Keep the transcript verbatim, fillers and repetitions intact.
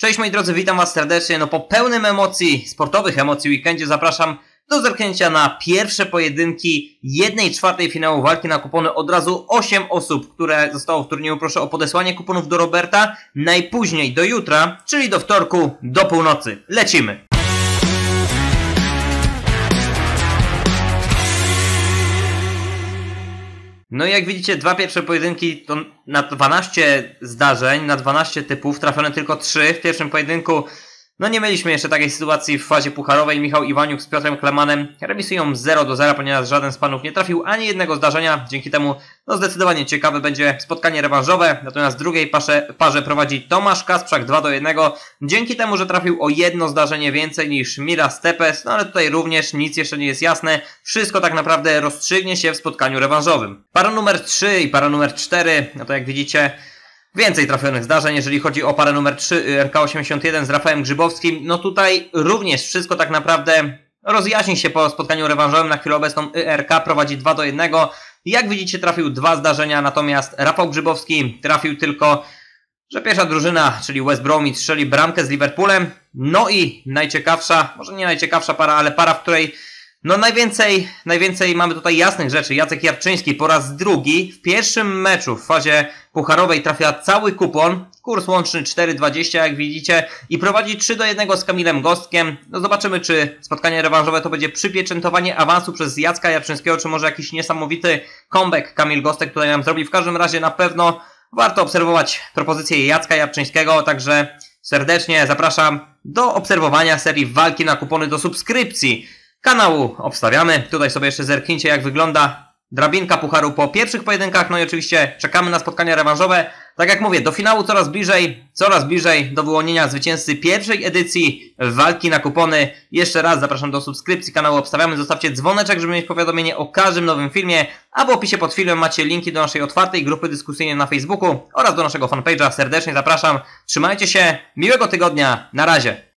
Cześć moi drodzy, witam was serdecznie. No po pełnym emocji, sportowych emocji weekendzie zapraszam do zerknięcia na pierwsze pojedynki jednej czwartej finału walki na kupony. Od razu osiem osób, które zostało w turnieju. Proszę o podesłanie kuponów do Roberta najpóźniej do jutra, czyli do wtorku do północy. Lecimy! No i jak widzicie, dwa pierwsze pojedynki to na dwanaście zdarzeń, na dwanaście typów, trafione tylko trzy. W pierwszym pojedynku, no nie mieliśmy jeszcze takiej sytuacji w fazie pucharowej. Michał Iwaniuk z Piotrem Klemanem remisują zero do zera, ponieważ żaden z panów nie trafił ani jednego zdarzenia. Dzięki temu no zdecydowanie ciekawe będzie spotkanie rewanżowe. Natomiast w drugiej parze, parze prowadzi Tomasz Kasprzak dwa do jednego. Dzięki temu, że trafił o jedno zdarzenie więcej niż Mira Stepes. No ale tutaj również nic jeszcze nie jest jasne. Wszystko tak naprawdę rozstrzygnie się w spotkaniu rewanżowym. Para numer trzy i para numer cztery, no to jak widzicie, więcej trafionych zdarzeń. Jeżeli chodzi o parę numer trzy, R K osiemdziesiąt jeden z Rafałem Grzybowskim, no tutaj również wszystko tak naprawdę rozjaśni się po spotkaniu rewanżowym. Na chwilę obecną R K prowadzi dwa do jednego. Jak widzicie, trafił dwa zdarzenia, natomiast Rafał Grzybowski trafił tylko, że pierwsza drużyna, czyli West Bromwich, strzeli bramkę z Liverpoolem. No i najciekawsza, może nie najciekawsza para, ale para, w której no najwięcej, najwięcej mamy tutaj jasnych rzeczy. Jacek Jarczyński po raz drugi w pierwszym meczu w fazie pucharowej trafia cały kupon. Kurs łączny cztery dwadzieścia, jak widzicie, i prowadzi trzy do jednego z Kamilem Gostkiem. No zobaczymy, czy spotkanie rewanżowe to będzie przypieczętowanie awansu przez Jacka Jarczyńskiego, czy może jakiś niesamowity comeback Kamil Gostek tutaj nam zrobi. W każdym razie na pewno warto obserwować propozycję Jacka Jarczyńskiego, także serdecznie zapraszam do obserwowania serii walki na kupony, do subskrypcji kanału obstawiamy. Tutaj sobie jeszcze zerknijcie, jak wygląda drabinka pucharu po pierwszych pojedynkach. No i oczywiście czekamy na spotkania rewanżowe. Tak jak mówię, do finału coraz bliżej, coraz bliżej do wyłonienia zwycięzcy pierwszej edycji walki na kupony. Jeszcze raz zapraszam do subskrypcji kanału obstawiamy. Zostawcie dzwoneczek, żeby mieć powiadomienie o każdym nowym filmie. A w opisie pod filmem macie linki do naszej otwartej grupy dyskusyjnej na Facebooku oraz do naszego fanpage'a. Serdecznie zapraszam. Trzymajcie się. Miłego tygodnia. Na razie.